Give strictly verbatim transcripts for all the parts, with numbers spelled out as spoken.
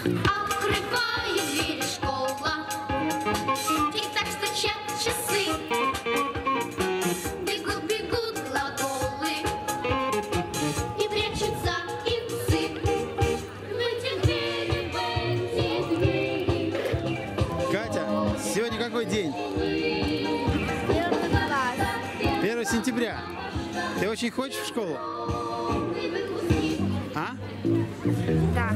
Открывает двери школа, тик-так стучат часы, бегут, бегут глаголы и прячутся иксы в эти двери, в эти двери. Катя, сегодня какой день? первое сентября. Ты очень хочешь в школу? А? Да.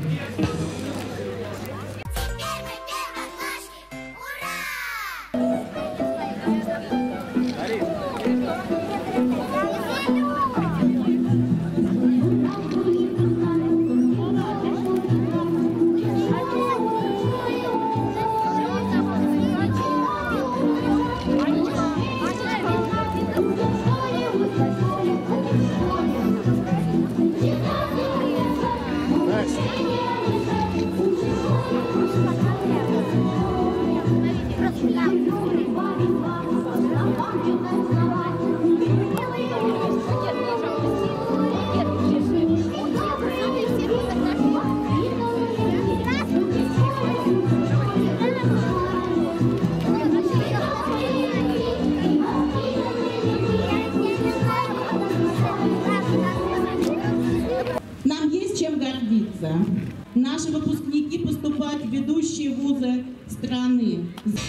Нам есть чем гордиться. Наши выпускники поступают в ведущие вузы страны.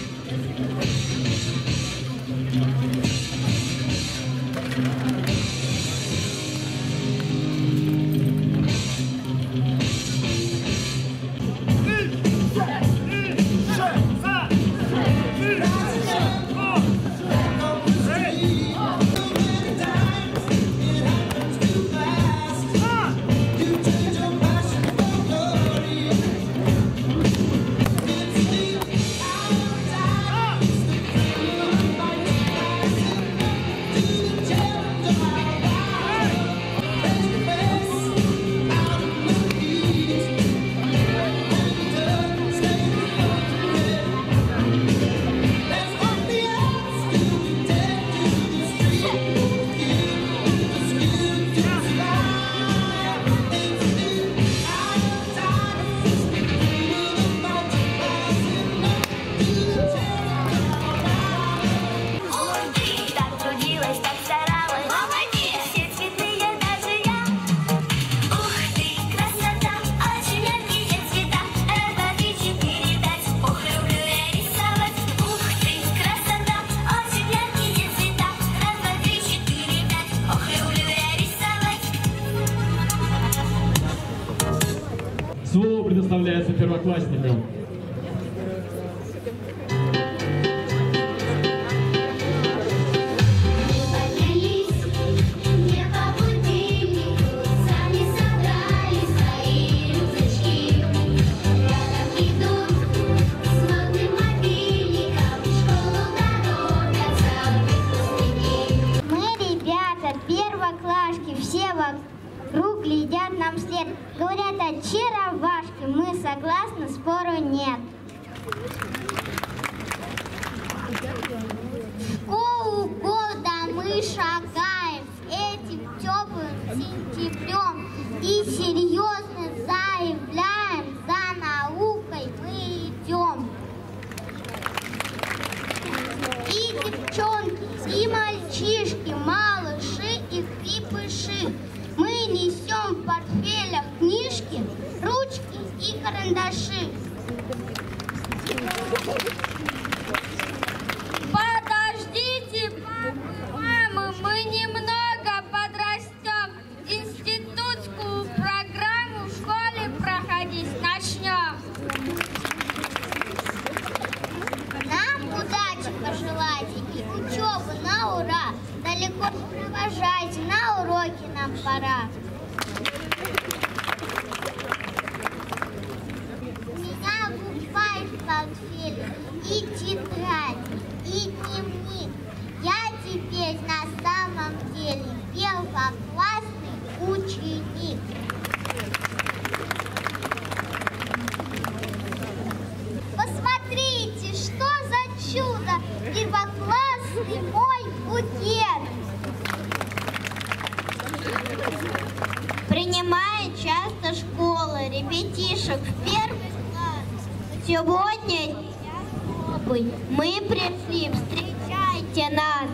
Слово предоставляется первоклассникам. Все вокруг глядят нам вслед. Говорят, очаровашки, мы согласны, спору нет. В школу года мы шагаем этим теплым сентябрем и серьезно заявляем, за наукой мы идем. И девчонки, и мальчишки, малыши и крепыши, мы несем в портфелях книжки, ручки и карандаши. Подождите, папа, мамы, мы немного подрастем, институтскую программу в школе проходить начнем. Нам удачи пожелайте и учебы на ура. Далеко не провожайте, на уроки нам пора. У меня букварь в портфеле и тетрадь, и дневник. Я теперь на самом деле первоклассный ученик. Посмотрите, что за чудо! Первоклассный мой букет! Принимает часто школы ребятишек в первый класс. Сегодня мы пришли, встречайте нас.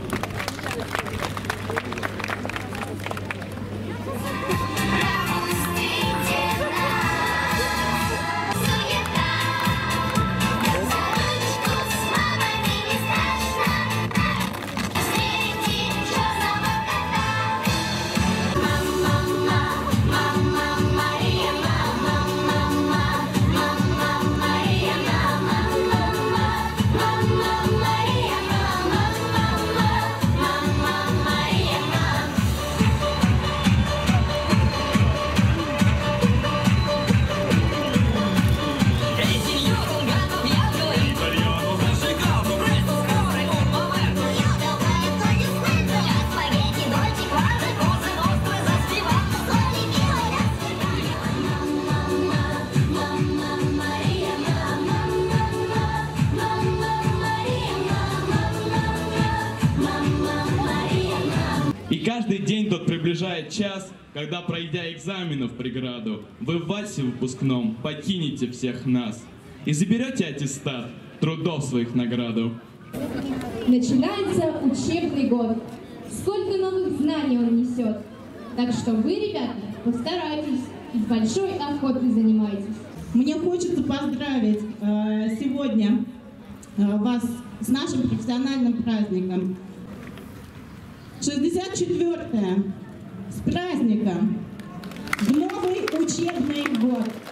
И каждый день тот приближает час, когда, пройдя экзаменов преграду, вы в вальсе выпускном покинете всех нас и заберете аттестат трудов своих награду. Начинается учебный год. Сколько новых знаний он несет. Так что вы, ребята, постарайтесь и с большой охотой занимайтесь. Мне хочется поздравить э, сегодня э, вас с нашим профессиональным праздником. шестьдесят четвёртое с праздником! В новый учебный год!